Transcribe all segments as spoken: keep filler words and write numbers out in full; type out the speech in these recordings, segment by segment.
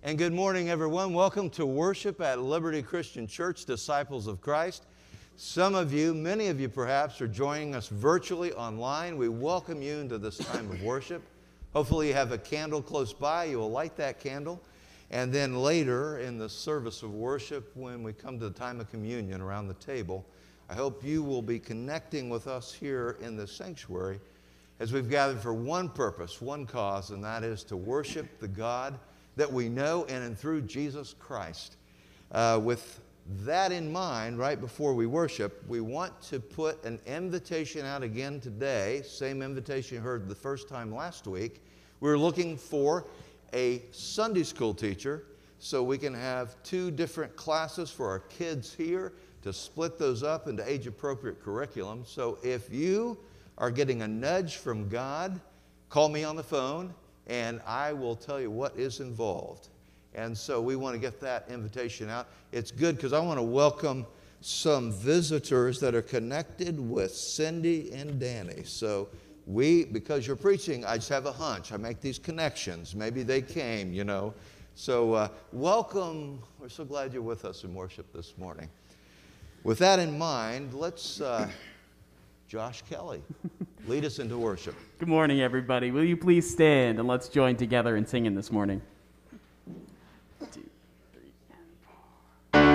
And good morning, everyone. Welcome to worship at Liberty Christian Church, Disciples of Christ. Some of you, many of you perhaps, are joining us virtually online. We welcome you into this time of worship. Hopefully you have a candle close by. You will light that candle. And then later in the service of worship, when we come to the time of communion around the table, I hope you will be connecting with us here in the sanctuary as we've gathered for one purpose, one cause, and that is to worship the God that we know in and through Jesus Christ. Uh, with that in mind, right before we worship, we want to put an invitation out again today, same invitation you heard the first time last week. We're looking for a Sunday school teacher so we can have two different classes for our kids here to split those up into age-appropriate curriculum. So if you are getting a nudge from God, call me on the phone, and I will tell you what is involved. And so we want to get that invitation out. It's good because I want to welcome some visitors that are connected with Cindy and Danny. So we, because you're preaching, I just have a hunch. I make these connections. Maybe they came, you know. So uh, welcome. We're so glad you're with us in worship this morning. With that in mind, let's... Uh, Josh Kelly, lead us into worship. Good morning, everybody. Will you please stand and let's join together in singing this morning. Two, three, and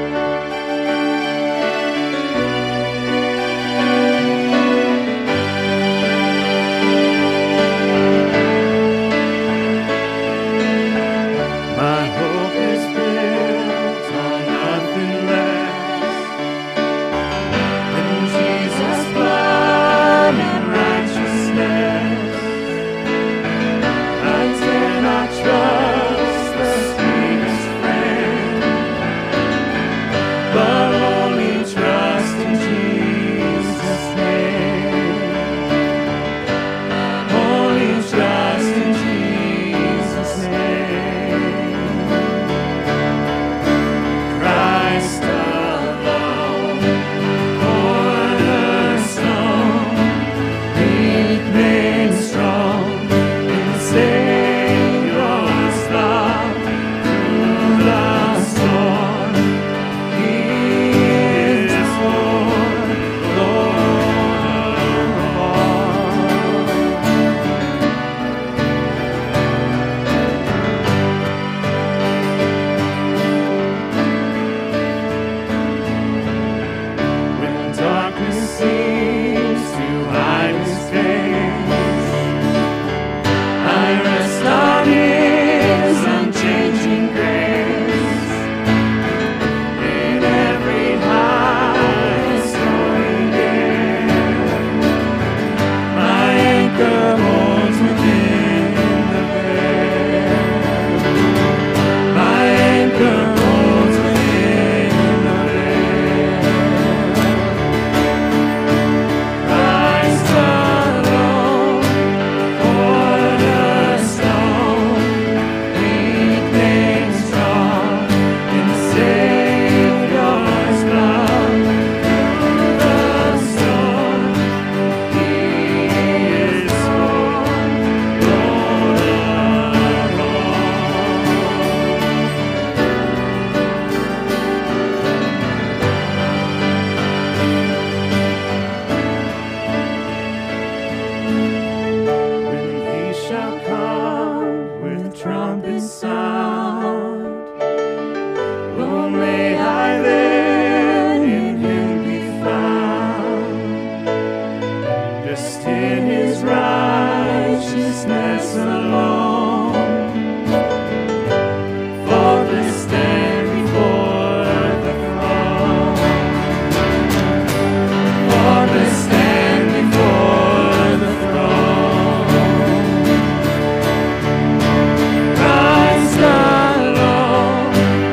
My hope is built on nothing less than Jesus' blood and righteousness. I dare not trust the sweetest friend, but only trust in Jesus' name. Only trust in Jesus' name. Christ alone, cornerstone, weak made strong, in Savior's love through the storm. He is Lord, Lord of all. When darkness seems to hide His face, I rest on His unchanging grace. In every high stormy gale, my anchor holds within the veil. My anchor holds within the veil. Christ alone, cornerstone, weak made strong, in Savior's blood through the storm. He is Lord, Lord of all. When He shall come with trumpet sound, oh, may I then in Him be found, just in His righteousness alone. Faultless stand before the throne. Faultless stand before the throne. Christ alone,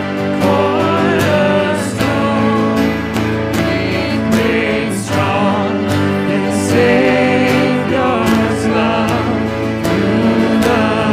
cornerstone, weak made strong, in Savior's love through the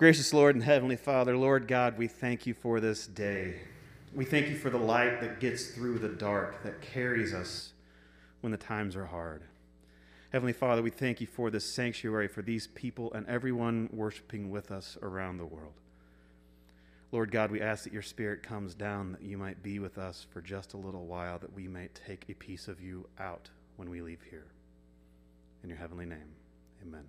Gracious Lord and Heavenly Father, Lord God, we thank you for this day. We thank you for the light that gets through the dark, that carries us when the times are hard. Heavenly Father, we thank you for this sanctuary, for these people and everyone worshiping with us around the world. Lord God, we ask that your Spirit comes down, that you might be with us for just a little while, that we might take a piece of you out when we leave here. In your heavenly name, amen.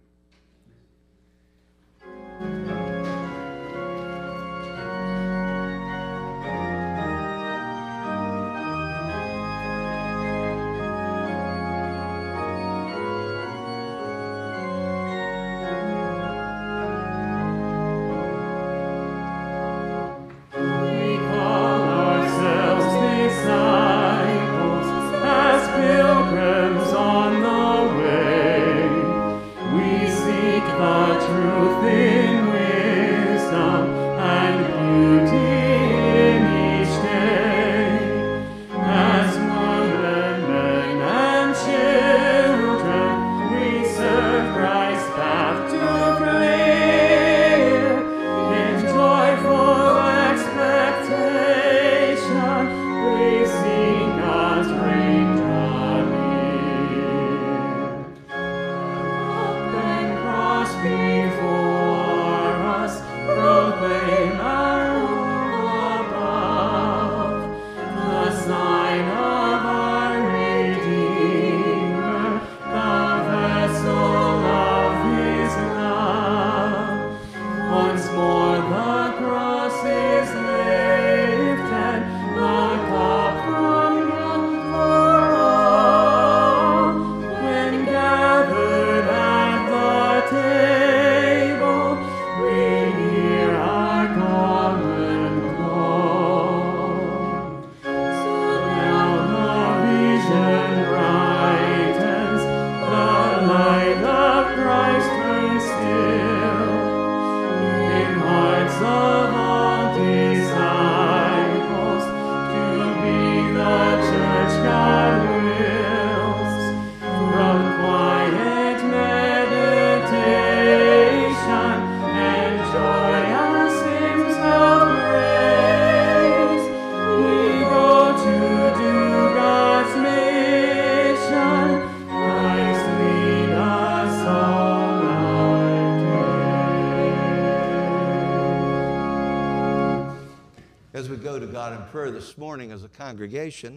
This morning as a congregation,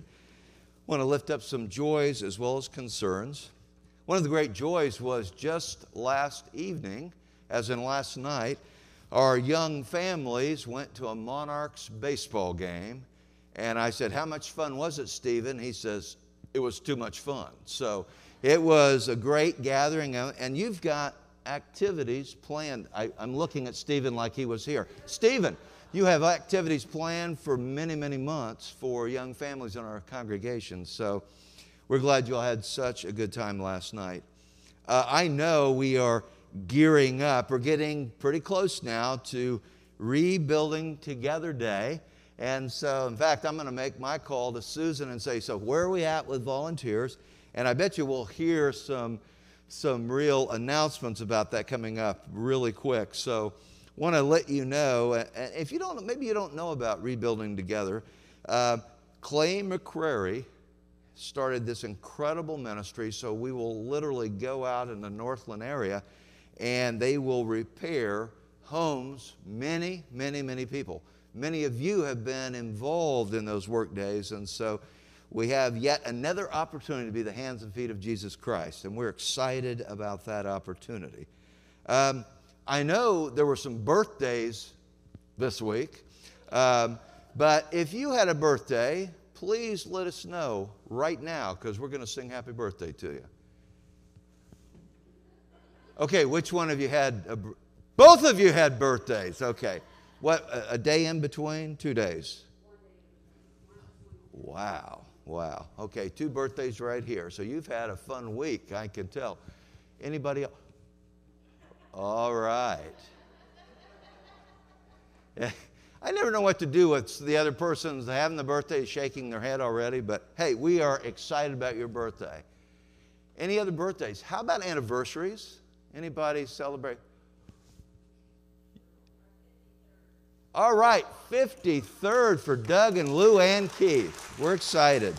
I want to lift up some joys as well as concerns. One of the great joys was just last evening, as in last night, our young families went to a Monarchs baseball game, and I said, how much fun was it, Stephen? He says, it was too much fun. So it was a great gathering, and you've got activities planned. I, I'm looking at Stephen like he was here. Stephen, you have activities planned for many, many months for young families in our congregation. So we're glad you all had such a good time last night. Uh, I know we are gearing up. We're getting pretty close now to Rebuilding Together Day. And so, in fact, I'm going to make my call to Susan and say, so where are we at with volunteers? And I bet you we'll hear some, some real announcements about that coming up really quick. So want to let you know, and if you don't, maybe you don't know about Rebuilding Together, uh, Clay McCrary started this incredible ministry, so we will literally go out in the Northland area and they will repair homes, many, many, many people. Many of you have been involved in those work days, and so we have yet another opportunity to be the hands and feet of Jesus Christ, and we're excited about that opportunity. Um, I know there were some birthdays this week, um, but if you had a birthday, please let us know right now, because we're going to sing happy birthday to you. Okay, which one of you had, a, both of you had birthdays, okay. What, a, a day in between? Two days? Wow, wow. Okay, two birthdays right here. So you've had a fun week, I can tell. Anybody else? All right. I never know what to do with the other person's having the birthday, shaking their head already, but hey, we are excited about your birthday. Any other birthdays? How about anniversaries? Anybody celebrate? All right, fifty-third for Doug and Lou Ann Keith. We're excited.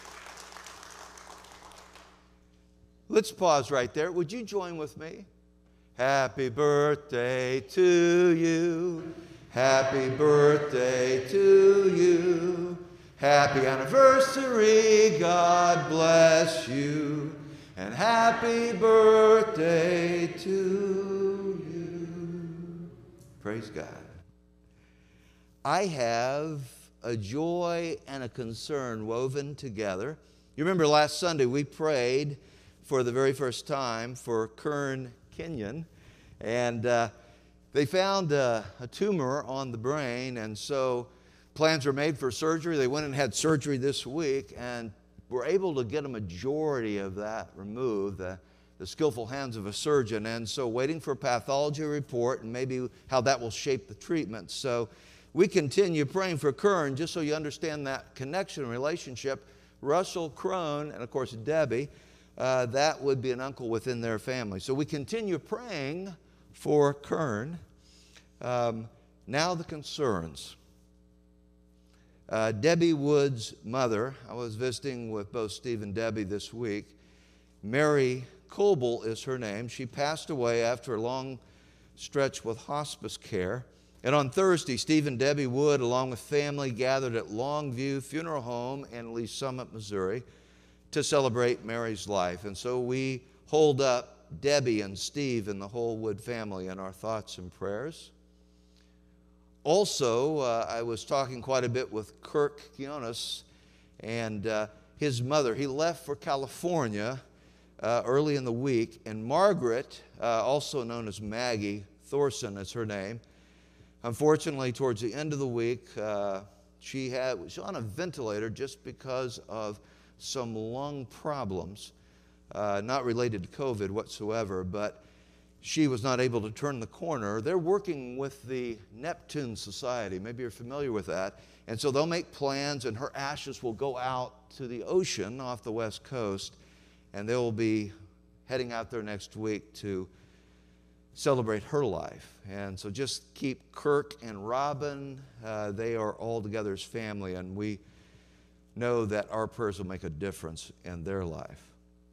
Let's pause right there. Would you join with me? Happy birthday to you. Happy birthday to you. Happy anniversary, God bless you. And happy birthday to you. Praise God. I have a joy and a concern woven together. You remember last Sunday we prayed for the very first time for Kern Kenyon, and uh, they found uh, a tumor on the brain, and so plans were made for surgery. They went and had surgery this week and were able to get a majority of that removed, the, the skillful hands of a surgeon, and so waiting for a pathology report and maybe how that will shape the treatment. So we continue praying for Kern, just so you understand that connection and relationship. Russell Crone and, of course, Debbie, uh, that would be an uncle within their family. So we continue praying for Kern. Um, now the concerns. Uh, Debbie Wood's mother, I was visiting with both Steve and Debbie this week. Mary Coble is her name. She passed away after a long stretch with hospice care. And on Thursday, Steve and Debbie Wood, along with family, gathered at Longview Funeral Home in Lee Summit, Missouri, to celebrate Mary's life. And so we hold up Debbie and Steve and the whole Wood family in our thoughts and prayers. Also, uh, I was talking quite a bit with Kirk Kionis and uh, his mother. He left for California uh, early in the week, and Margaret, uh, also known as Maggie Thorson is her name. Unfortunately, towards the end of the week, uh, she had, was on a ventilator just because of some lung problems, uh, not related to COVID whatsoever, but she was not able to turn the corner. They're working with the Neptune Society. Maybe you're familiar with that. And so they'll make plans, and her ashes will go out to the ocean off the West Coast, and they will be heading out there next week to celebrate her life. And so just keep Kirk and Robin. Uh, they are all together as family, and we know that our prayers will make a difference in their life.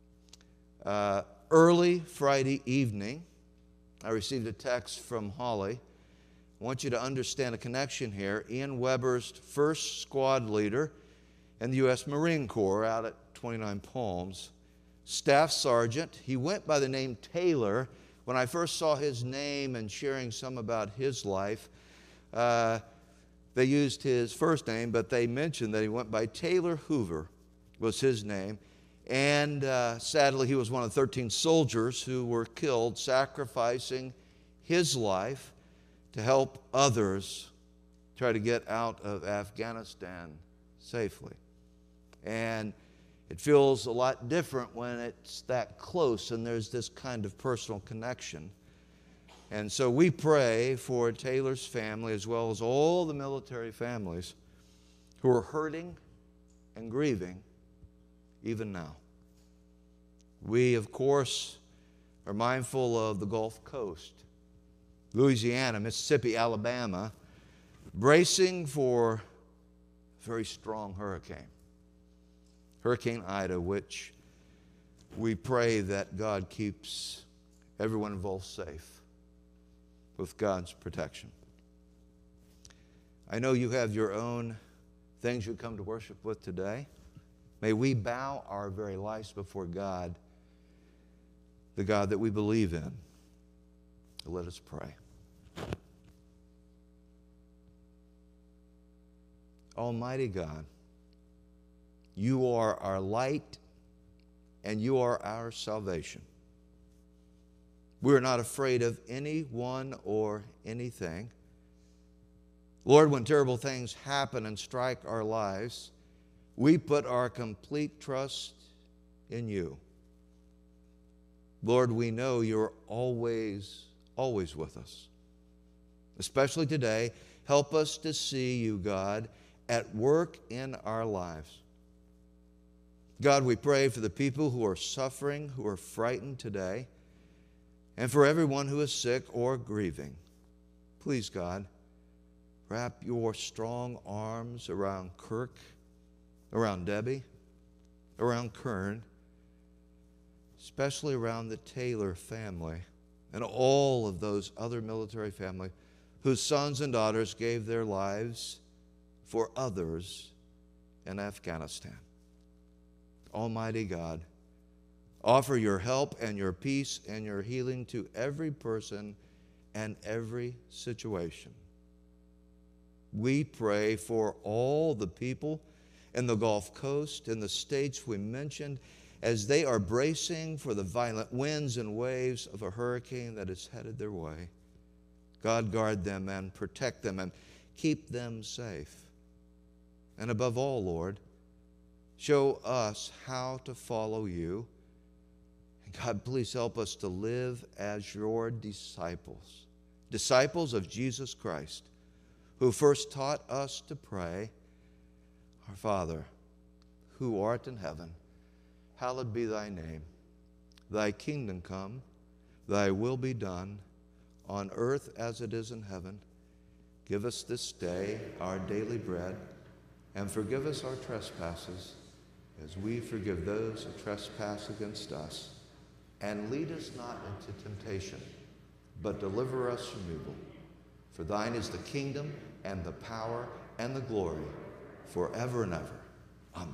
Uh, early Friday evening, I received a text from Holly. I want you to understand a connection here. Ian Weber's first squad leader in the U S Marine Corps out at twenty-nine Palms, staff sergeant. He went by the name Taylor. When I first saw his name and sharing some about his life, uh, they used his first name, but they mentioned that he went by Taylor Hoover was his name. And uh, sadly, he was one of thirteen soldiers who were killed, sacrificing his life to help others try to get out of Afghanistan safely. And it feels a lot different when it's that close and there's this kind of personal connection. And so we pray for Taylor's family as well as all the military families who are hurting and grieving even now. We, of course, are mindful of the Gulf Coast, Louisiana, Mississippi, Alabama, bracing for a very strong hurricane, Hurricane Ida, which we pray that God keeps everyone involved safe with God's protection. I know you have your own things you come to worship with today. May we bow our very lives before God, the God that we believe in. Let us pray. Almighty God, you are our light and you are our salvation. We're not afraid of anyone or anything. Lord, when terrible things happen and strike our lives, we put our complete trust in you. Lord, we know you're always, always with us. Especially today, help us to see you, God, at work in our lives. God, we pray for the people who are suffering, who are frightened today, and for everyone who is sick or grieving. Please, God, wrap your strong arms around Kirk, around Debbie, around Kern, especially around the Taylor family and all of those other military families whose sons and daughters gave their lives for others in Afghanistan. Almighty God, offer your help and your peace and your healing to every person and every situation. We pray for all the people in the Gulf Coast, in the states we mentioned, as they are bracing for the violent winds and waves of a hurricane that is headed their way. God, guard them and protect them and keep them safe. And above all, Lord, show us how to follow you. And God, please help us to live as your disciples, disciples of Jesus Christ, who first taught us to pray, Our Father, who art in heaven, hallowed be thy name. Thy kingdom come, thy will be done, on earth as it is in heaven. Give us this day our daily bread, and forgive us our trespasses, as we forgive those who trespass against us. And lead us not into temptation, but deliver us from evil. For thine is the kingdom, and the power, and the glory, forever and ever. Amen.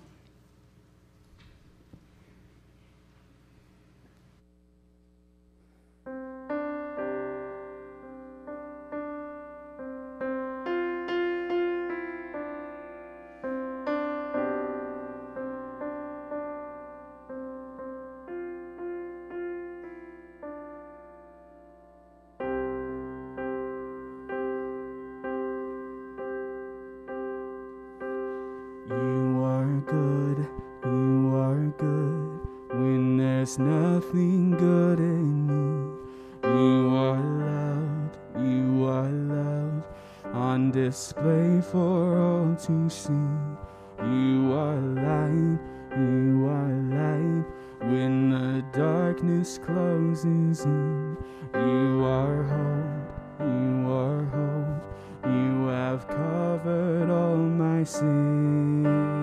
You are good, you are good, when there's nothing good in you. You are loved, you are loved, on display for all to see. You are light, you are light, when the darkness closes in. You are hope, you are hope, you have covered all my sin.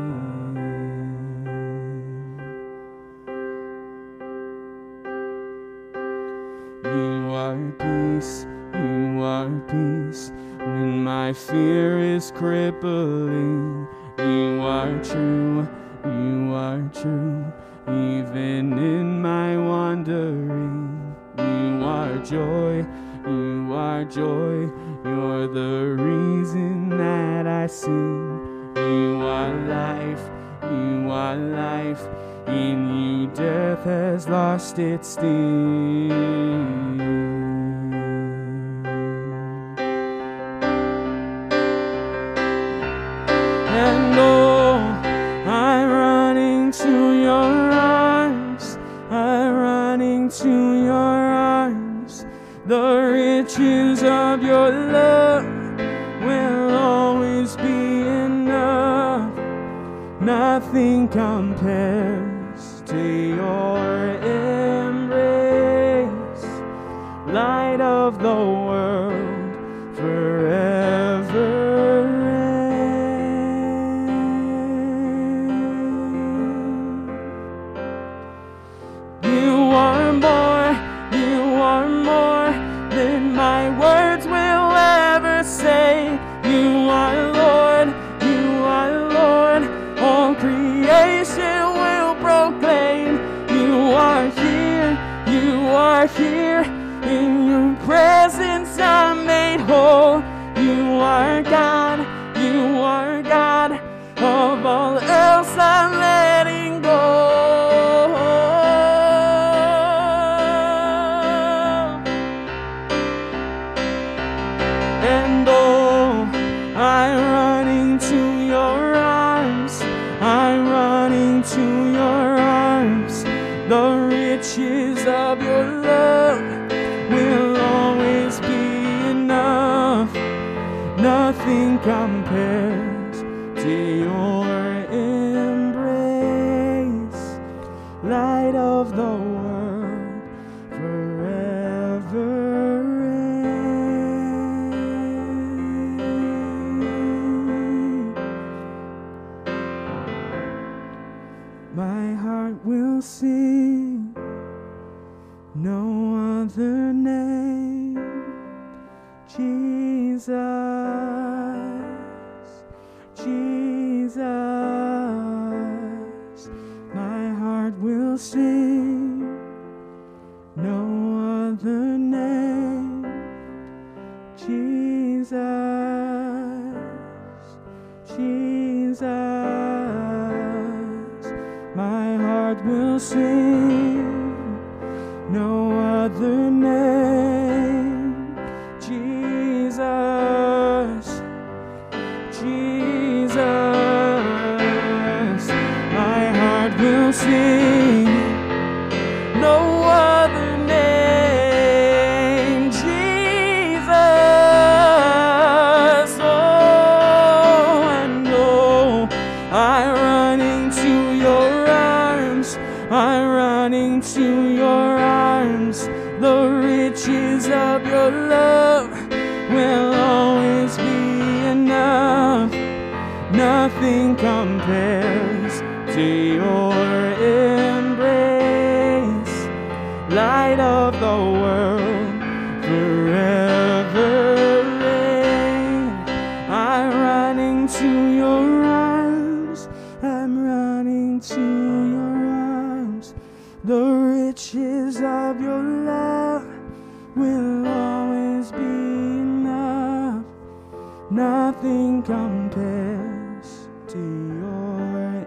You are peace, you are peace, when my fear is crippling. You are true, you are true, even in my wandering. You are joy, you are joy, you're the reason that I sing. You are life, you are life, in you death has lost its sting. And oh, I run into your arms, I run into your arms. The riches of your love will always be enough. Nothing compares to your embrace, light of the world, forever. Here in your presence I'm made whole. You are God, you are God, of all else I'm letting go. And oh, I run into your arms, I run into your arms. The riches of your love will always be enough. Nothing compares to your embrace, light of the world, forever reign. my heart will sing no other name, Jesus, Jesus, my heart will sing no other name, Jesus, Jesus, my heart will sing no other name, Jesus, Jesus, my heart will sing no other name, Jesus, oh, and oh, I run into your arms, I run into your arms, the riches of your love will always be enough, nothing compares to your embrace, light of the world, forever reign. I run into your arms, I'm running to your arms, the riches of your love will always be enough, nothing compares to your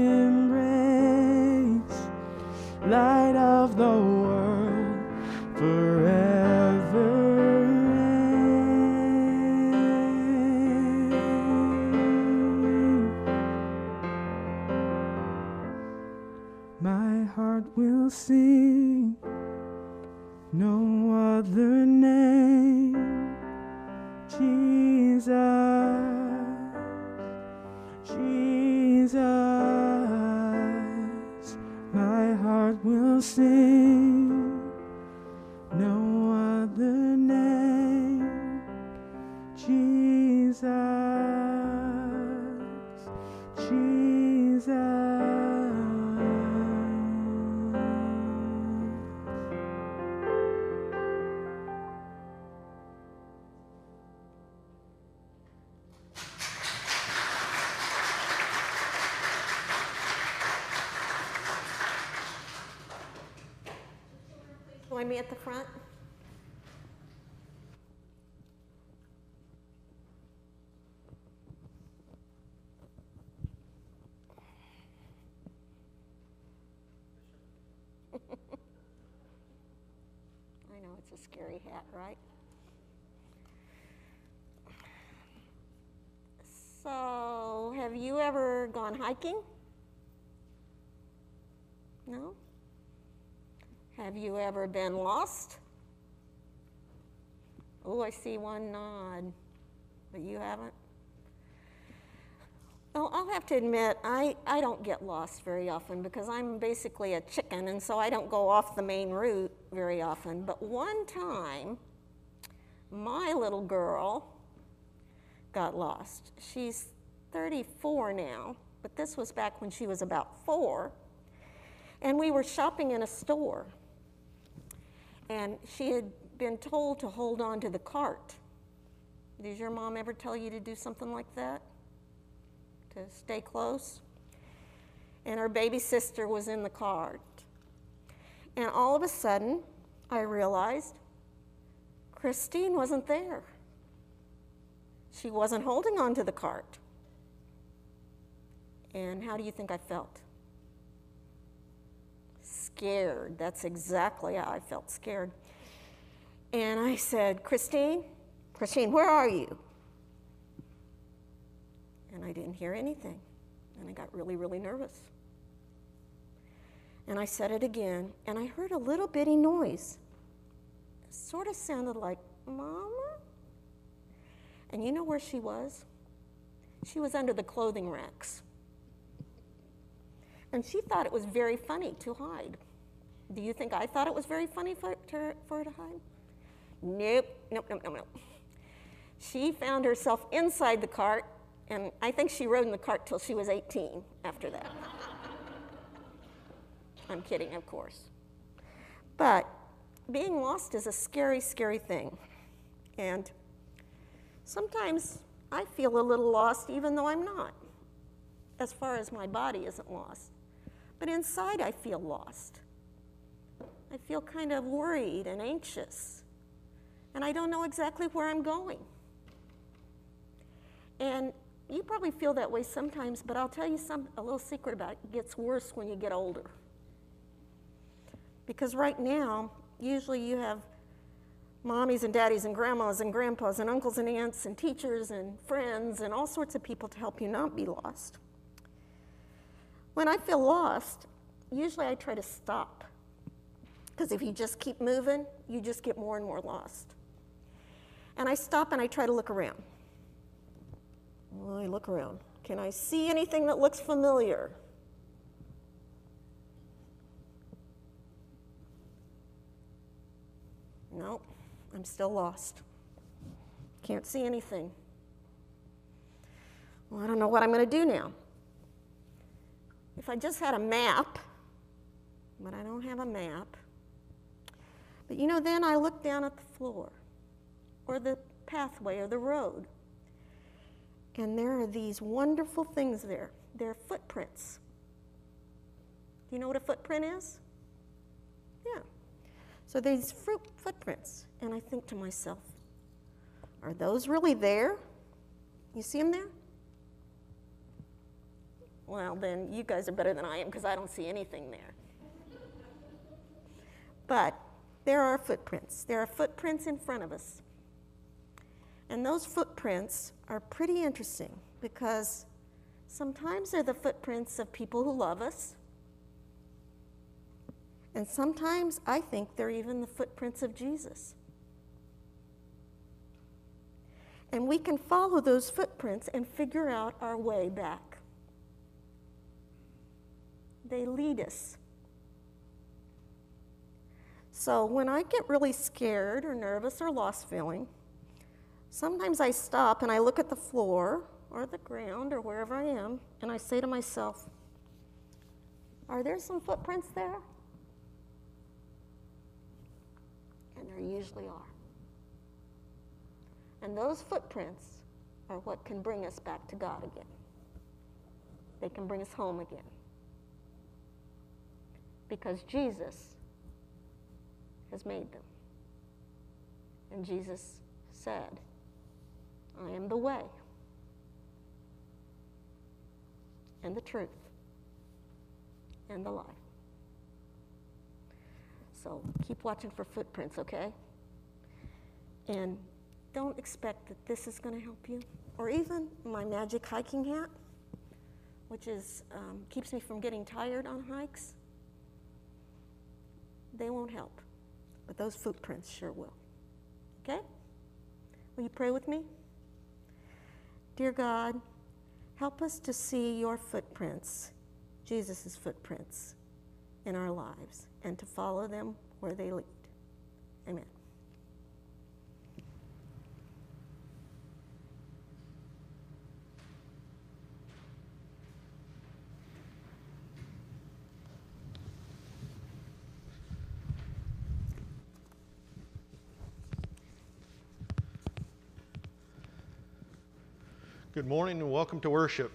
embrace, light of the world, forever reign. My heart will sing no other name, Jesus, Jesus, my heart will sing no other name, Jesus, Jesus. Join me at the front. I know it's a scary hat, right? So, have you ever gone hiking? No? Have you ever been lost? Oh, I see one nod, but you haven't? Well, I'll have to admit, I, I don't get lost very often because I'm basically a chicken, and so I don't go off the main route very often. But one time, my little girl got lost. She's thirty-four now, but this was back when she was about four, and we were shopping in a store. And she had been told to hold on to the cart. Did your mom ever tell you to do something like that? To stay close? And her baby sister was in the cart. And all of a sudden, I realized Christine wasn't there. She wasn't holding on to the cart. And how do you think I felt? Scared. That's exactly how I felt, scared. And I said, Christine, Christine, where are you? And I didn't hear anything. And I got really, really nervous. And I said it again, and I heard a little bitty noise. It sort of sounded like, Mama? And you know where she was? She was under the clothing racks. And she thought it was very funny to hide. Do you think I thought it was very funny for, to, for her to hide? Nope, nope, nope, nope, nope. She found herself inside the cart, and I think she rode in the cart till she was eighteen after that. I'm kidding, of course. But being lost is a scary, scary thing. And sometimes I feel a little lost even though I'm not, as far as my body isn't lost. But inside I feel lost. I feel kind of worried and anxious. And I don't know exactly where I'm going. And you probably feel that way sometimes, but I'll tell you some, a little secret about it. It gets worse when you get older. Because right now, usually you have mommies and daddies and grandmas and grandpas and uncles and aunts and teachers and friends and all sorts of people to help you not be lost. When I feel lost, usually I try to stop. Because if you just keep moving, you just get more and more lost. And I stop and I try to look around. Well, I look around. Can I see anything that looks familiar? No, I'm still lost. Can't see anything. Well, I don't know what I'm going to do now. If I just had a map, but I don't have a map. But you know, then I look down at the floor, or the pathway, or the road. And there are these wonderful things there. They're footprints. Do you know what a footprint is? Yeah. So these fruit footprints. And I think to myself, are those really there? You see them there? Well, then you guys are better than I am because I don't see anything there. But there are footprints. There are footprints in front of us. And those footprints are pretty interesting because sometimes they're the footprints of people who love us. And sometimes I think they're even the footprints of Jesus. And we can follow those footprints and figure out our way back. They lead us. So when I get really scared or nervous or lost feeling, sometimes I stop and I look at the floor or the ground or wherever I am, and I say to myself, are there some footprints there? And there usually are. And those footprints are what can bring us back to God again. They can bring us home again. Because Jesus has made them. And Jesus said, I am the way and the truth and the life. So keep watching for footprints, okay? And don't expect that this is going to help you. Or even my magic hiking hat, which is um, keeps me from getting tired on hikes. They won't help. But those footprints sure will. Okay? Will you pray with me? Dear God, help us to see your footprints, Jesus' footprints, in our lives, and to follow them where they lead. Amen. Good morning and welcome to worship.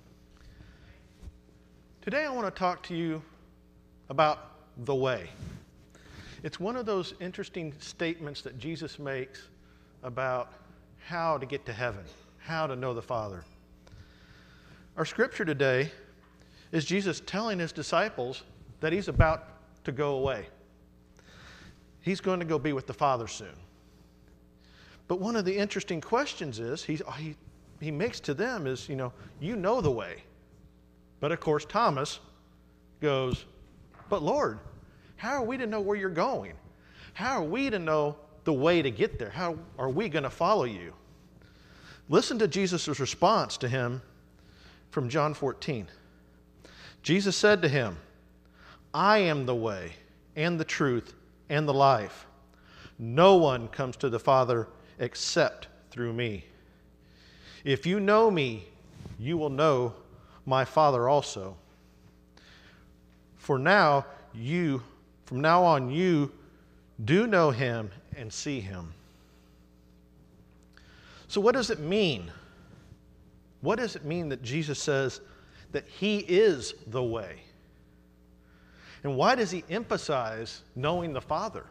Today I want to talk to you about the way. It's one of those interesting statements that Jesus makes about how to get to heaven, how to know the Father. Our scripture today is Jesus telling his disciples that he's about to go away. He's going to go be with the Father soon. But one of the interesting questions is, he's, he he makes to them is, you know, you know the way. But of course, Thomas goes, but Lord, how are we to know where you're going? How are we to know the way to get there? How are we going to follow you? Listen to Jesus' response to him from John fourteen. Jesus said to him, I am the way and the truth and the life. No one comes to the Father except through me. If you know me, you will know my Father also. For now you, from now on, you do know him and see him. So what does it mean? What does it mean that Jesus says that he is the way? And why does he emphasize knowing the Father?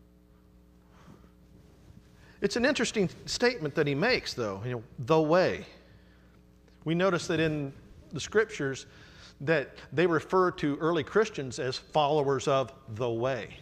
It's an interesting statement that he makes, though, you know, the way. We notice that in the scriptures that they refer to early Christians as followers of the way.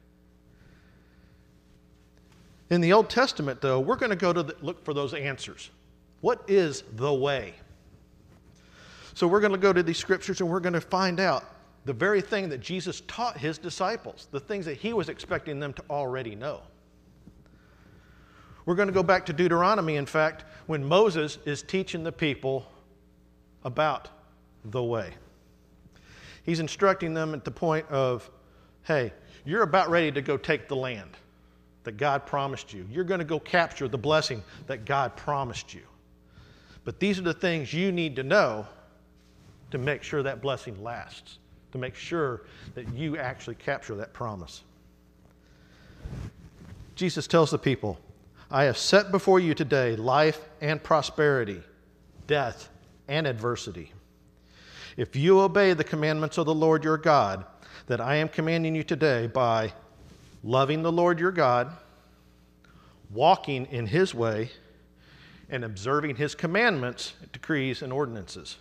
In the Old Testament, though, we're going to go to the, look for those answers. What is the way? So we're going to go to these scriptures and we're going to find out the very thing that Jesus taught his disciples, the things that he was expecting them to already know. We're going to go back to Deuteronomy, in fact, when Moses is teaching the people about the way. He's instructing them at the point of, hey, you're about ready to go take the land that God promised you. You're going to go capture the blessing that God promised you. But these are the things you need to know to make sure that blessing lasts, to make sure that you actually capture that promise. Jesus tells the people, I have set before you today life and prosperity, death and adversity. If you obey the commandments of the Lord your God that I am commanding you today by loving the Lord your God, walking in his way, and observing his commandments, decrees, and ordinances,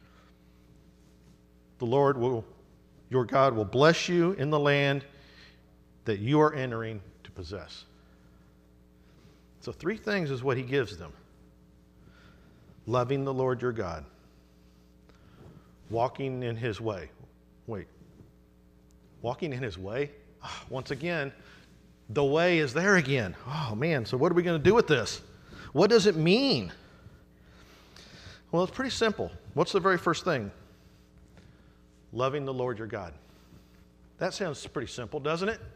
the Lord will, your God will bless you in the land that you are entering to possess. So three things is what he gives them. Loving the Lord your God. Walking in his way. Wait. Walking in his way? Oh, once again, the way is there again. Oh man, so what are we going to do with this? What does it mean? Well, it's pretty simple. What's the very first thing? Loving the Lord your God. That sounds pretty simple, doesn't it?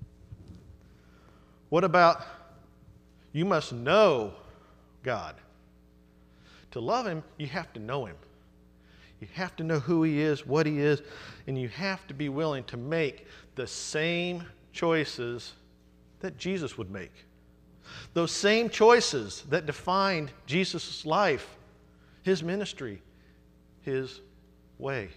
What about you must know God? To love him, you have to know him. You have to know who he is, what he is, and you have to be willing to make the same choices that Jesus would make. Those same choices that defined Jesus' life, his ministry, his way.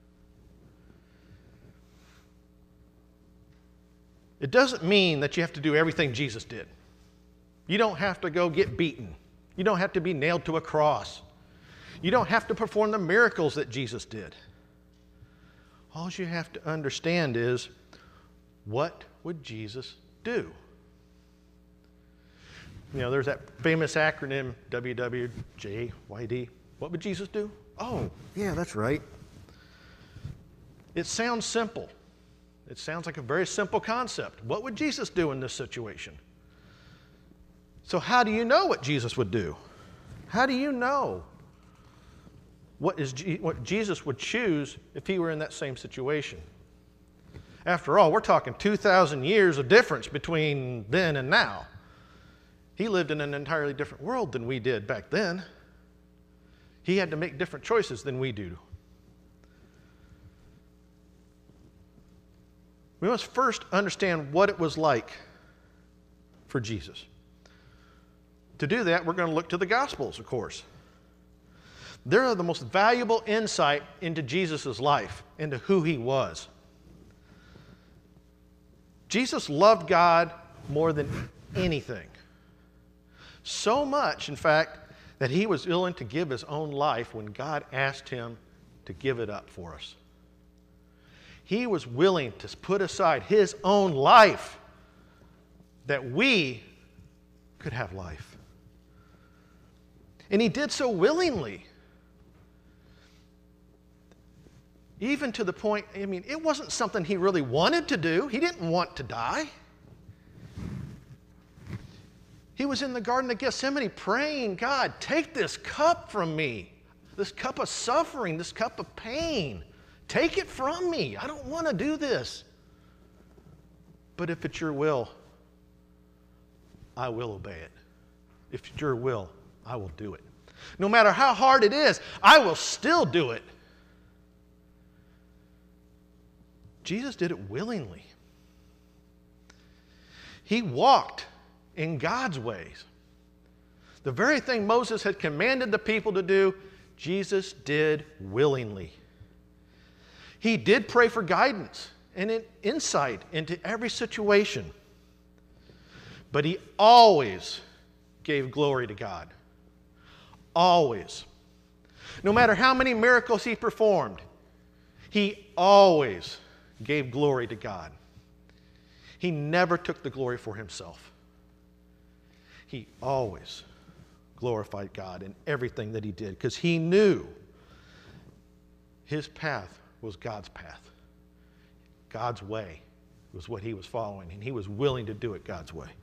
It doesn't mean that you have to do everything Jesus did. You don't have to go get beaten. You don't have to be nailed to a cross. You don't have to perform the miracles that Jesus did. All you have to understand is, what would Jesus do? You know, there's that famous acronym, W W J Y D. What would Jesus do? Oh, yeah, that's right. It sounds simple. It sounds like a very simple concept. What would Jesus do in this situation? So how do you know what Jesus would do? How do you know what, is G- what Jesus would choose if he were in that same situation? After all, we're talking two thousand years of difference between then and now. He lived in an entirely different world than we did back then. He had to make different choices than we do. We must first understand what it was like for Jesus. To do that, we're going to look to the Gospels, of course. They're the most valuable insight into Jesus' life, into who he was. Jesus loved God more than anything. So much, in fact, that he was willing to give his own life when God asked him to give it up for us. He was willing to put aside his own life that we could have life. And he did so willingly. Even to the point, I mean, it wasn't something he really wanted to do. He didn't want to die. He was in the Garden of Gethsemane praying, God, take this cup from me, this cup of suffering, this cup of pain. Take it from me. I don't want to do this. But if it's your will, I will obey it. If it's your will, I will do it. No matter how hard it is, I will still do it. Jesus did it willingly. He walked in God's ways. The very thing Moses had commanded the people to do, Jesus did willingly. He did pray for guidance and insight into every situation. But he always gave glory to God. Always. No matter how many miracles he performed, he always gave glory to God. He never took the glory for himself. He always glorified God in everything that he did because he knew his path was God's path. God's way was what he was following, and he was willing to do it God's way.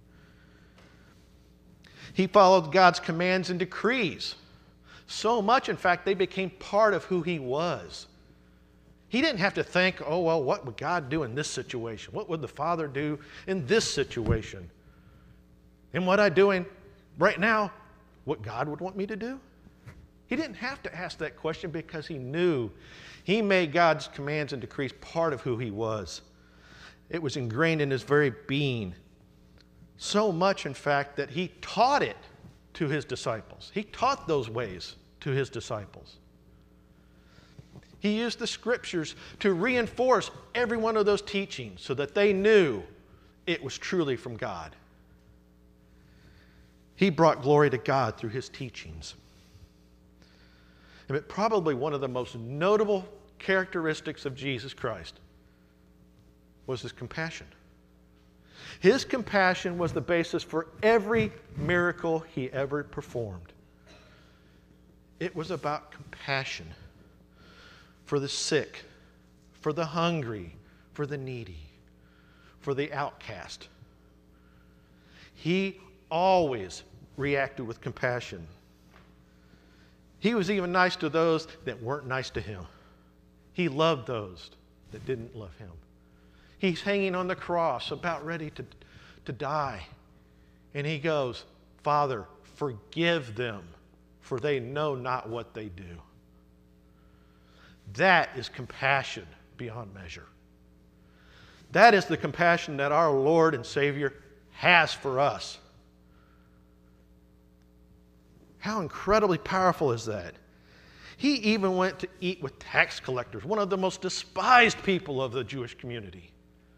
He followed God's commands and decrees. So much, in fact, they became part of who he was. He didn't have to think, oh, well, what would God do in this situation? What would the Father do in this situation? Am what I'm doing right now what God would want me to do? He didn't have to ask that question because he knew he made God's commands and decrees part of who he was. It was ingrained in his very being. So much, in fact, that he taught it to his disciples. He taught those ways to his disciples. He used the scriptures to reinforce every one of those teachings so that they knew it was truly from God. He brought glory to God through his teachings. And probably one of the most notable characteristics of Jesus Christ was his compassion. His compassion was the basis for every miracle he ever performed. It was about compassion for the sick, for the hungry, for the needy, for the outcast. He always reacted with compassion. He was even nice to those that weren't nice to him. He loved those that didn't love him. He's hanging on the cross, about ready to, to die. And he goes, Father, forgive them, for they know not what they do. That is compassion beyond measure. That is the compassion that our Lord and Savior has for us. How incredibly powerful is that? He even went to eat with tax collectors, one of the most despised people of the Jewish community.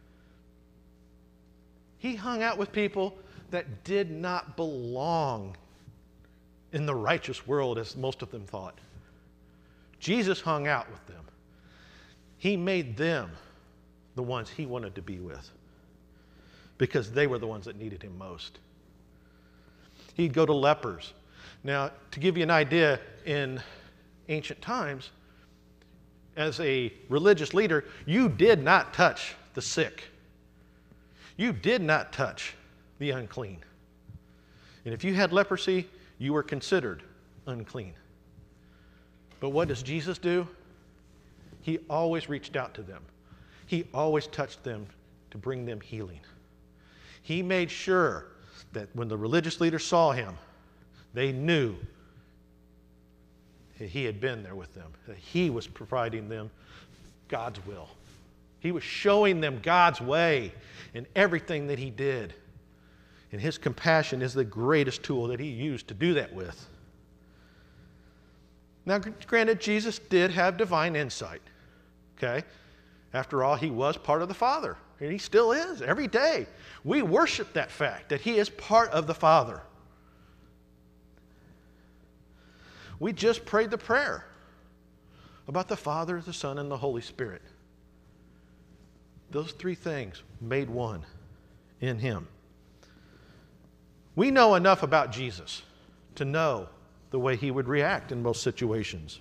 He hung out with people that did not belong in the righteous world, as most of them thought. Jesus hung out with them. He made them the ones he wanted to be with because they were the ones that needed him most. He'd go to lepers. Now, to give you an idea, in ancient times, as a religious leader, you did not touch the sick. You did not touch the unclean. And if you had leprosy, you were considered unclean. But what does Jesus do? He always reached out to them. He always touched them to bring them healing. He made sure that when the religious leaders saw him, they knew that he had been there with them, that he was providing them God's will. He was showing them God's way in everything that he did. And his compassion is the greatest tool that he used to do that with. Now, granted, Jesus did have divine insight, okay? After all, he was part of the Father, and he still is every day. We worship that fact, that he is part of the Father. We just prayed the prayer about the Father, the Son, and the Holy Spirit. Those three things made one in him. We know enough about Jesus to know the way he would react in most situations.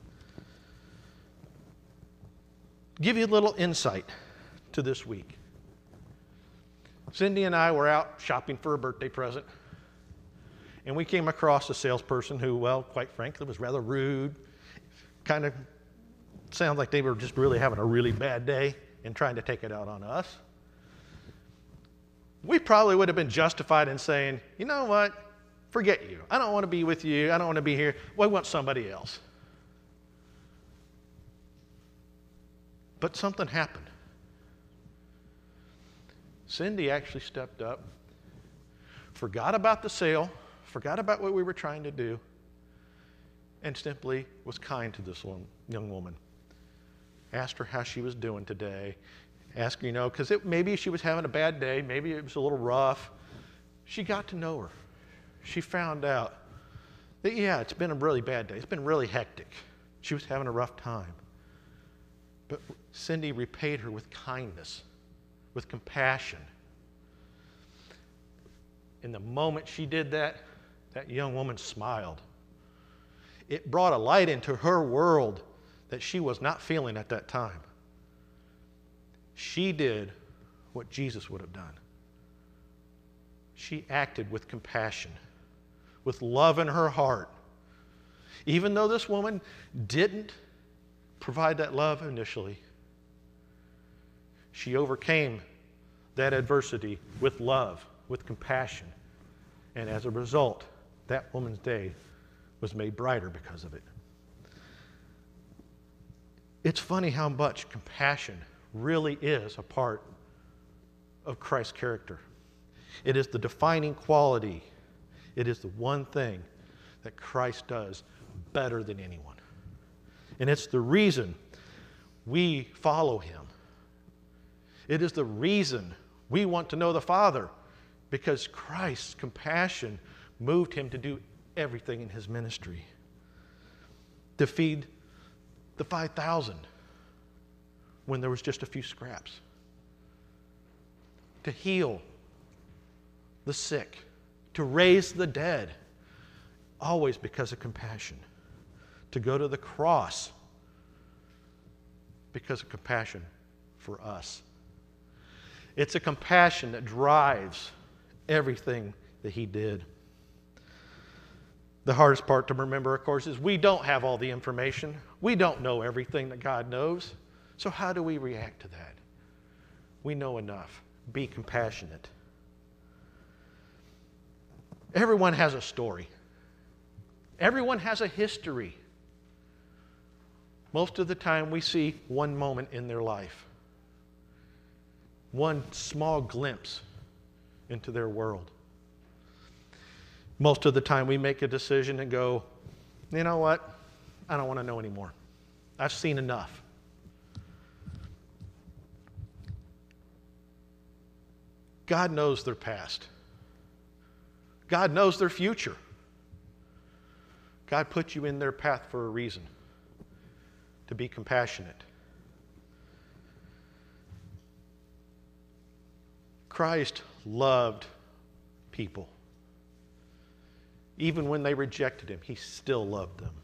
Give you a little insight to this week. Cindy and I were out shopping for a birthday present, and we came across a salesperson who, well, quite frankly, was rather rude. Kind of sounds like they were just really having a really bad day and trying to take it out on us. We probably would have been justified in saying, you know what, forget you. I don't want to be with you. I don't want to be here. We want somebody else. But something happened. Cindy actually stepped up, forgot about the sale, forgot about what we were trying to do, and simply was kind to this one, young woman. Asked her how she was doing today. Asked her, you know, because maybe she was having a bad day, maybe it was a little rough. She got to know her. She found out that, yeah, it's been a really bad day. It's been really hectic. She was having a rough time. But Cindy repaid her with kindness, with compassion. And the moment she did that, that young woman smiled. It brought a light into her world that she was not feeling at that time. She did what Jesus would have done. She acted with compassion, with love in her heart. Even though this woman didn't provide that love initially, she overcame that adversity with love, with compassion. And as a result, that woman's day was made brighter because of it. It's funny how much compassion really is a part of Christ's character. It is the defining quality. It is the one thing that Christ does better than anyone. And it's the reason we follow him. It is the reason we want to know the Father, because Christ's compassion moved him to do everything in his ministry. To feed the five thousand when there was just a few scraps. To heal the sick. To raise the dead. Always because of compassion. To go to the cross because of compassion for us. It's a compassion that drives everything that he did. The hardest part to remember, of course, is we don't have all the information. We don't know everything that God knows. So how do we react to that? We know enough. Be compassionate. Everyone has a story. Everyone has a history. Most of the time we see one moment in their life. One small glimpse into their world. Most of the time we make a decision and go, you know what? I don't want to know anymore. I've seen enough. God knows their past. God knows their future. God put you in their path for a reason. To be compassionate. Christ loved people. Even when they rejected him, he still loved them.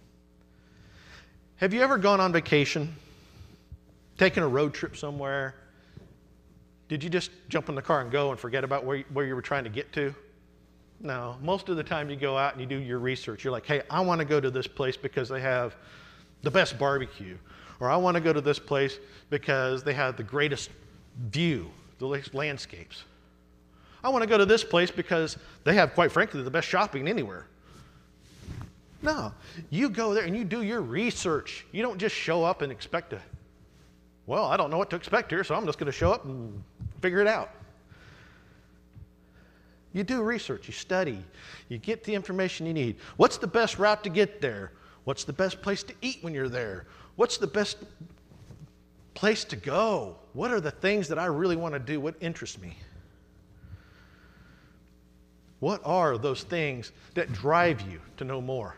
Have you ever gone on vacation? Taken a road trip somewhere? Did you just jump in the car and go and forget about where, where you were trying to get to? No. Most of the time you go out and you do your research. You're like, hey, I want to go to this place because they have the best barbecue. Or I want to go to this place because they have the greatest view, the landscapes. I want to go to this place because they have, quite frankly, the best shopping anywhere. No. You go there and you do your research. You don't just show up and expect to, well, I don't know what to expect here, so I'm just going to show up and figure it out. You do research, you study, you get the information you need. What's the best route to get there? What's the best place to eat when you're there? What's the best place to go? What are the things that I really want to do? What interests me? What are those things that drive you to know more?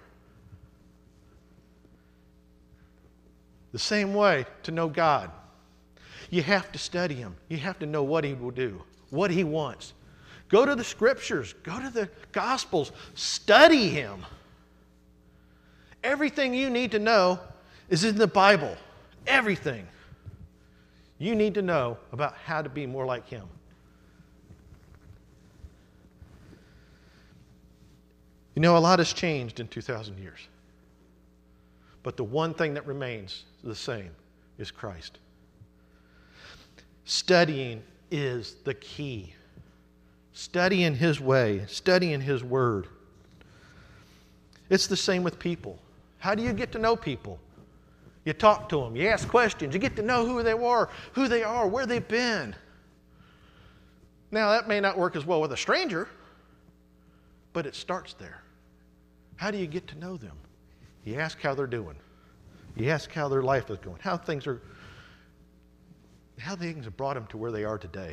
The same way to know God. You have to study him. You have to know what he will do, what he wants. Go to the scriptures. Go to the Gospels. Study him. Everything you need to know is in the Bible. Everything you need to know about how to be more like him. You know, a lot has changed in two thousand years. But the one thing that remains the same is Christ. Studying is the key. Studying his way, studying his word. It's the same with people. How do you get to know people? You talk to them, you ask questions, you get to know who they are, who they are, where they've been. Now, that may not work as well with a stranger, but it starts there. How do you get to know them? You ask how they're doing. You ask how their life is going, how things are, how things have brought them to where they are today.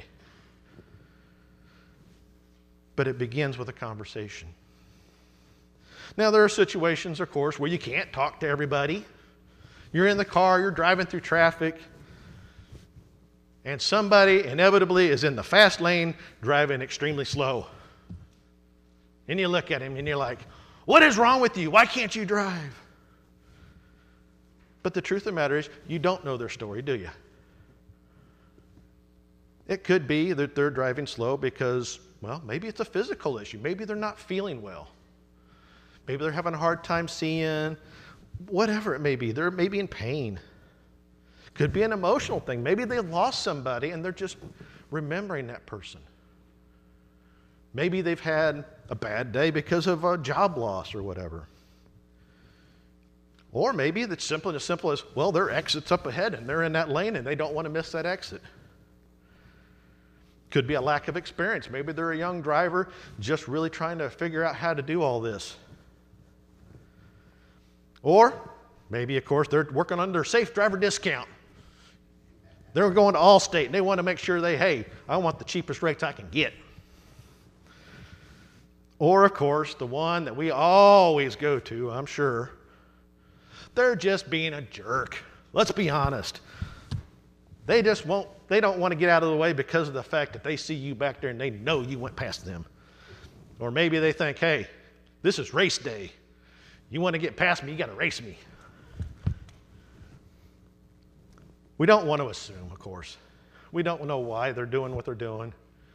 But it begins with a conversation. Now, there are situations, of course, where you can't talk to everybody. You're in the car, you're driving through traffic, and somebody inevitably is in the fast lane driving extremely slow. And you look at him and you're like, what is wrong with you? Why can't you drive? But the truth of the matter is, you don't know their story, do you? It could be that they're driving slow because, well, maybe it's a physical issue. Maybe they're not feeling well. Maybe they're having a hard time seeing. Whatever it may be, they're maybe in pain. Could be an emotional thing. Maybe they lost somebody and they're just remembering that person. Maybe they've had a bad day because of a job loss or whatever. Or maybe it's simple as simple as, well, their exit's up ahead and they're in that lane and they don't want to miss that exit. Could be a lack of experience. Maybe they're a young driver just really trying to figure out how to do all this. Or maybe, of course, they're working on their safe driver discount. They're going to Allstate and they want to make sure they, hey, I want the cheapest rates I can get. Or, of course, the one that we always go to, I'm sure, they're just being a jerk. Let's be honest. They just won't, they don't want to get out of the way because of the fact that they see you back there and they know you went past them. Or maybe they think, hey, this is race day. You want to get past me, you got to race me. We don't want to assume, of course. We don't know why they're doing what they're doing.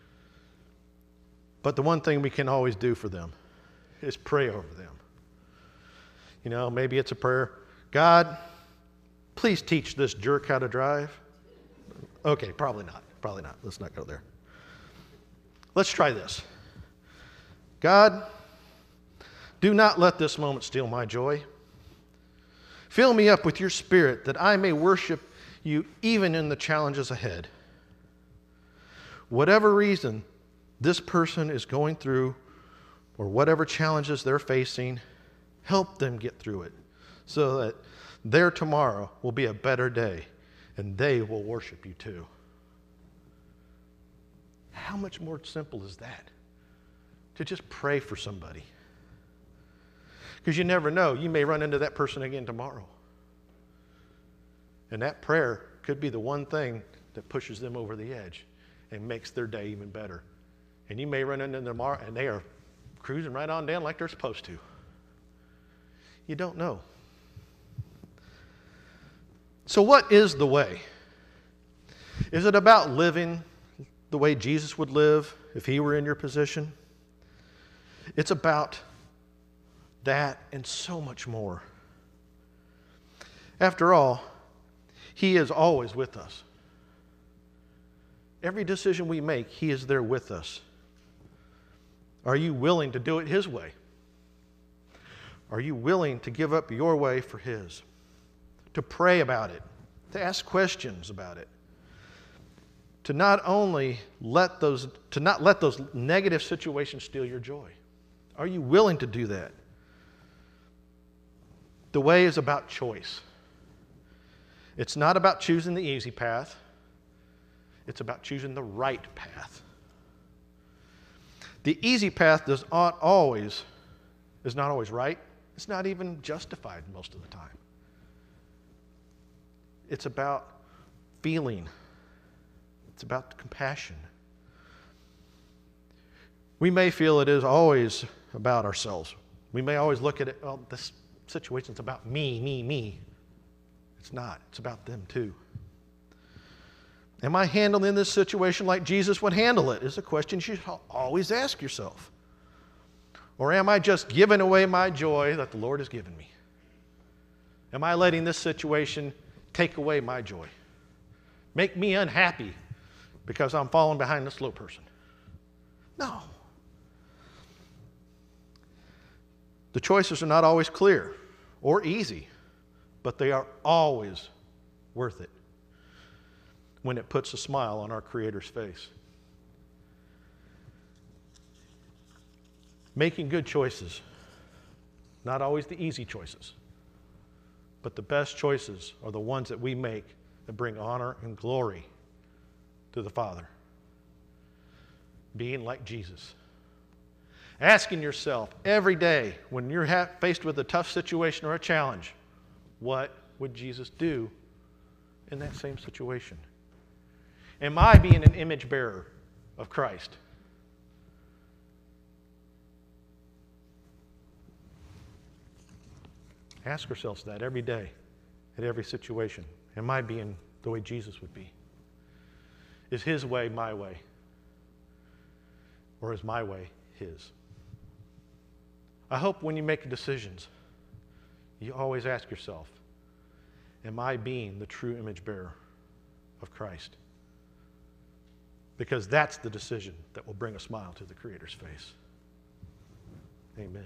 But the one thing we can always do for them is pray over them. You know, maybe it's a prayer, God, please teach this jerk how to drive. Okay, probably not. Probably not. Let's not go there. Let's try this. God, do not let this moment steal my joy. Fill me up with your spirit that I may worship you even in the challenges ahead. Whatever reason this person is going through or whatever challenges they're facing, help them get through it so that their tomorrow will be a better day and they will worship you too. How much more simple is that? To just pray for somebody. Because you never know, you may run into that person again tomorrow. And that prayer could be the one thing that pushes them over the edge and makes their day even better. And you may run into them tomorrow and they are cruising right on down like they're supposed to. You don't know. So what is the way? Is it about living the way Jesus would live if he were in your position? It's about that and so much more. After all, he is always with us. Every decision we make, he is there with us. Are you willing to do it his way? Are you willing to give up your way for his? To pray about it, to ask questions about it, to not only let those, to not let those negative situations steal your joy. Are you willing to do that? The way is about choice. It's not about choosing the easy path. It's about choosing the right path. The easy path does not always, is not always right. It's not even justified most of the time. It's about feeling. It's about compassion. We may feel it is always about ourselves. We may always look at it, well, this situation's about me, me, me. It's not. It's about them too. Am I handling this situation like Jesus would handle it? Is a question you should always ask yourself. Or am I just giving away my joy that the Lord has given me? Am I letting this situation take away my joy? Make me unhappy because I'm falling behind the slow person? No. The choices are not always clear or easy, but they are always worth it when it puts a smile on our Creator's face. making good choices, not always the easy choices, but the best choices are the ones that we make that bring honor and glory to the Father. Being like Jesus. Asking yourself every day when you're ha- faced with a tough situation or a challenge, what would Jesus do in that same situation? Am I being an image bearer of Christ? Ask ourselves that every day, at every situation. Am I being the way Jesus would be? Is His way my way? Or is my way His? I hope when you make decisions, you always ask yourself, am I being the true image bearer of Christ? Because that's the decision that will bring a smile to the Creator's face. Amen.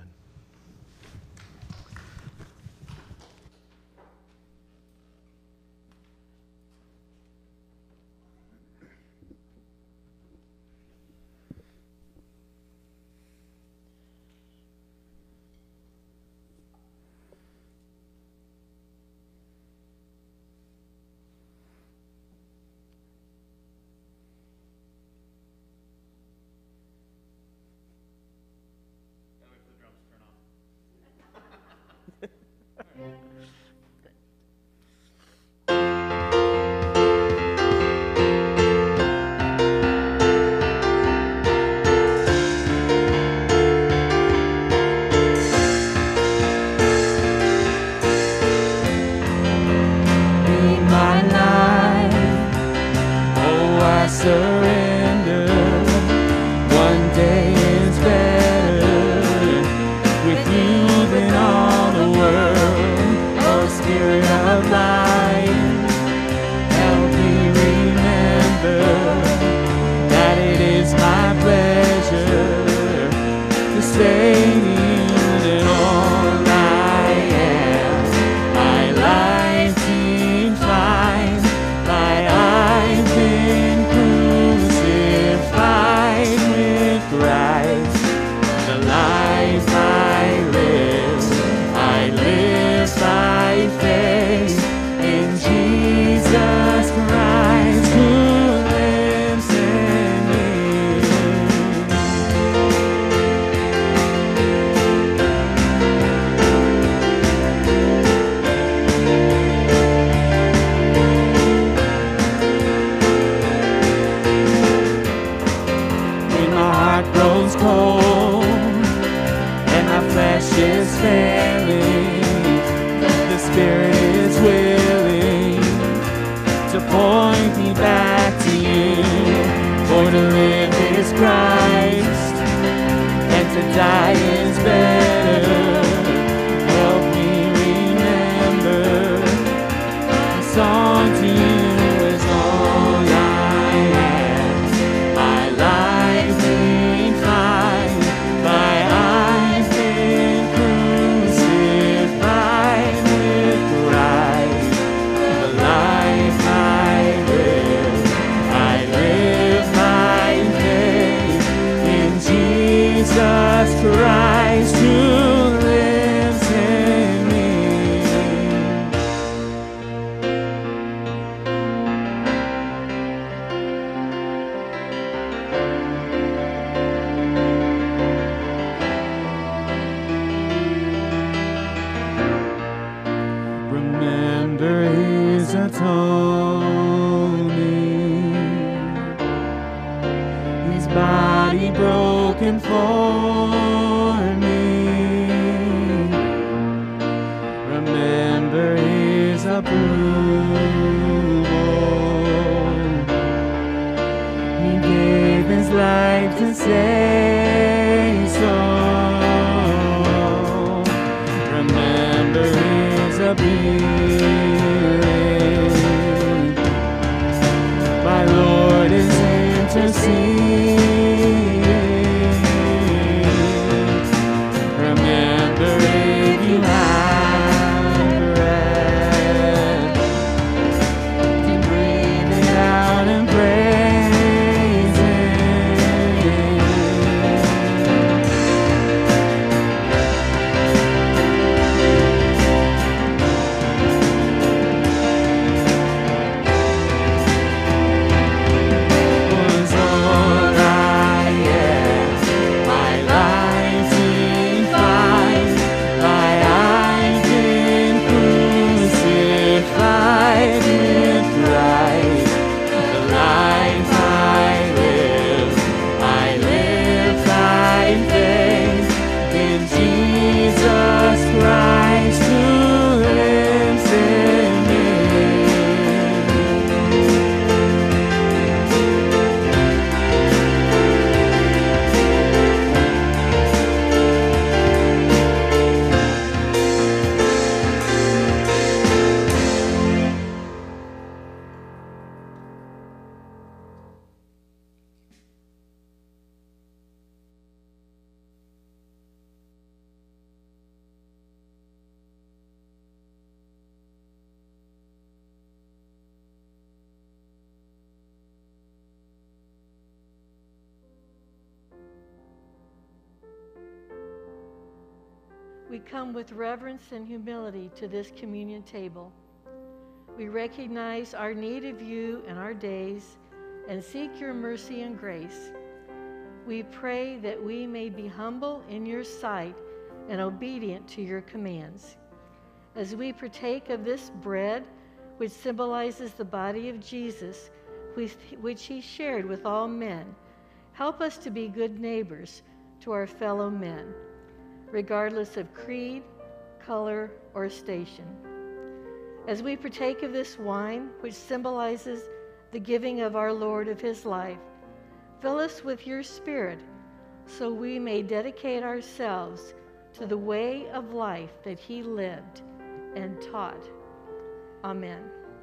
we come with reverence and humility to this communion table. We recognize our need of you in our days and seek your mercy and grace. We pray that we may be humble in your sight and obedient to your commands. As we partake of this bread, which symbolizes the body of Jesus, which he shared with all men, help us to be good neighbors to our fellow men, regardless of creed, color, or station. As we partake of this wine, which symbolizes the giving of our Lord of his life, fill us with your Spirit so we may dedicate ourselves to the way of life that he lived and taught. Amen.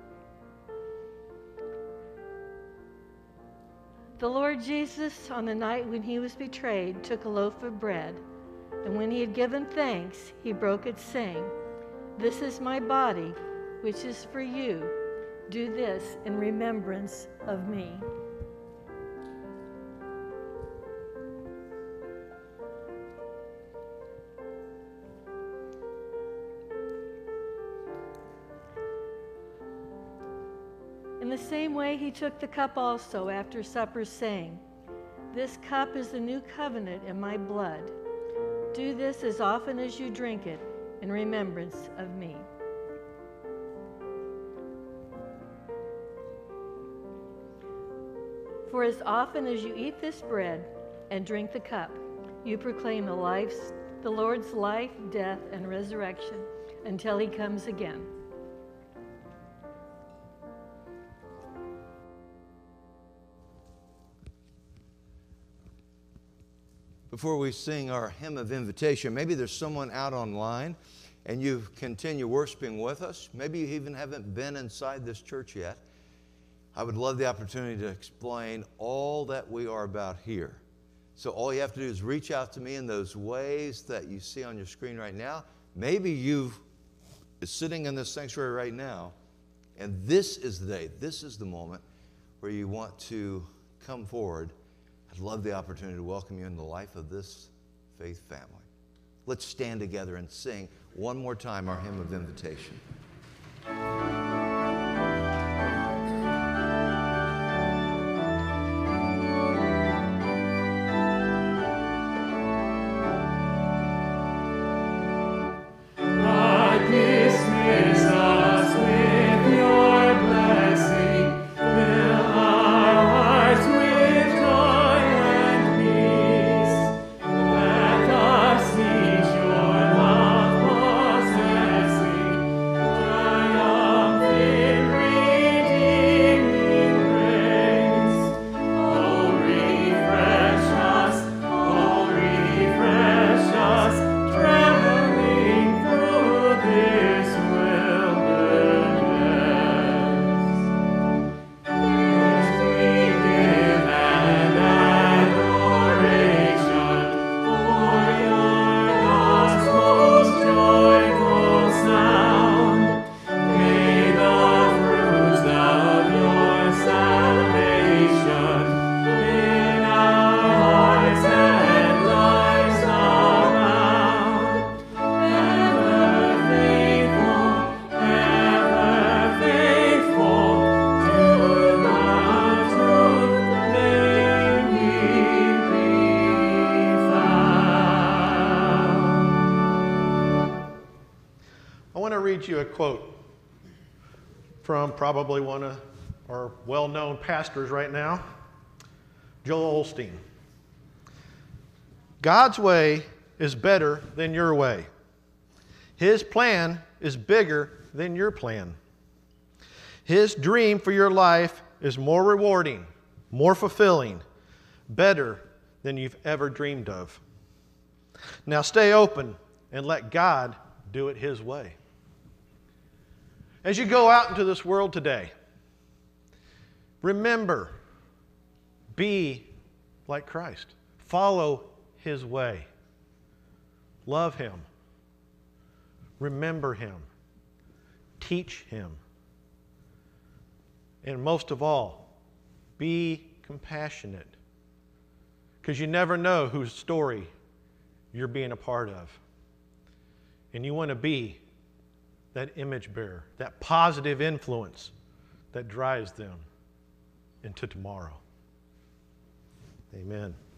The Lord Jesus, on the night when he was betrayed, took a loaf of bread, and when he had given thanks, he broke it, saying, "This is my body, which is for you. Do this in remembrance of me." In the same way, he took the cup also after supper, saying, "This cup is the new covenant in my blood. Do this as often as you drink it in remembrance of me." For as often as you eat this bread and drink the cup, you proclaim the, life's, the Lord's life, death, and resurrection until he comes again. Before we sing our hymn of invitation, maybe there's someone out online and you continue worshiping with us. Maybe you even haven't been inside this church yet. I would love the opportunity to explain all that we are about here. So all you have to do is reach out to me in those ways that you see on your screen right now. Maybe you've sitting in this sanctuary right now, and this is the day, this is the moment where you want to come forward. I'd love the opportunity to welcome you in the life of this faith family. Let's stand together and sing one more time our hymn of invitation. You a quote from probably one of our well-known pastors right now, Joel Osteen. God's way is better than your way. His plan is bigger than your plan. His dream for your life is more rewarding, more fulfilling, better than you've ever dreamed of. Now stay open and let God do it His way. As you go out into this world today, remember, be like Christ. Follow His way. Love Him. Remember Him. Teach Him. And most of all, be compassionate. Because you never know whose story you're being a part of. And you want to be that image bearer, that positive influence that drives them into tomorrow. Amen.